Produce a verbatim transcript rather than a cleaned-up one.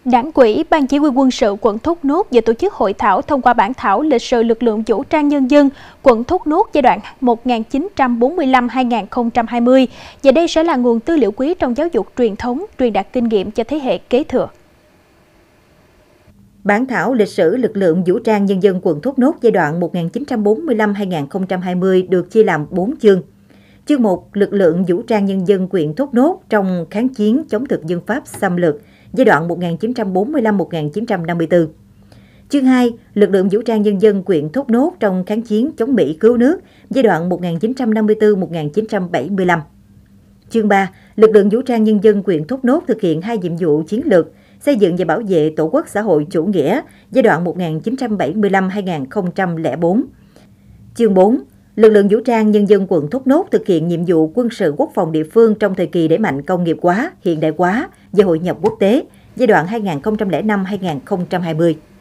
Đảng ủy Ban Chỉ huy Quân sự quận Thốt Nốt vừa tổ chức hội thảo thông qua bản thảo lịch sử lực lượng vũ trang nhân dân quận Thốt Nốt giai đoạn một nghìn chín trăm bốn mươi lăm đến hai nghìn không trăm hai mươi, và đây sẽ là nguồn tư liệu quý trong giáo dục truyền thống, truyền đạt kinh nghiệm cho thế hệ kế thừa. Bản thảo lịch sử lực lượng vũ trang nhân dân quận Thốt Nốt giai đoạn một nghìn chín trăm bốn mươi lăm đến hai nghìn không trăm hai mươi được chia làm bốn chương. Chương một, lực lượng vũ trang nhân dân huyện Thốt Nốt trong kháng chiến chống thực dân Pháp xâm lược giai đoạn một nghìn chín trăm bốn mươi lăm đến một nghìn chín trăm năm mươi tư. Chương hai, lực lượng vũ trang nhân dân huyện Thốt Nốt trong kháng chiến chống Mỹ cứu nước giai đoạn một nghìn chín trăm năm mươi tư đến một nghìn chín trăm bảy mươi lăm. Chương ba, lực lượng vũ trang nhân dân huyện Thốt Nốt thực hiện hai nhiệm vụ chiến lược xây dựng và bảo vệ Tổ quốc xã hội chủ nghĩa giai đoạn một nghìn chín trăm bảy mươi lăm đến hai nghìn không trăm lẻ bốn. Chương bốn, lực lượng vũ trang nhân dân quận Thốt Nốt thực hiện nhiệm vụ quân sự quốc phòng địa phương trong thời kỳ đẩy mạnh công nghiệp hóa, hiện đại hóa và hội nhập quốc tế giai đoạn hai nghìn không trăm lẻ năm đến hai nghìn không trăm hai mươi.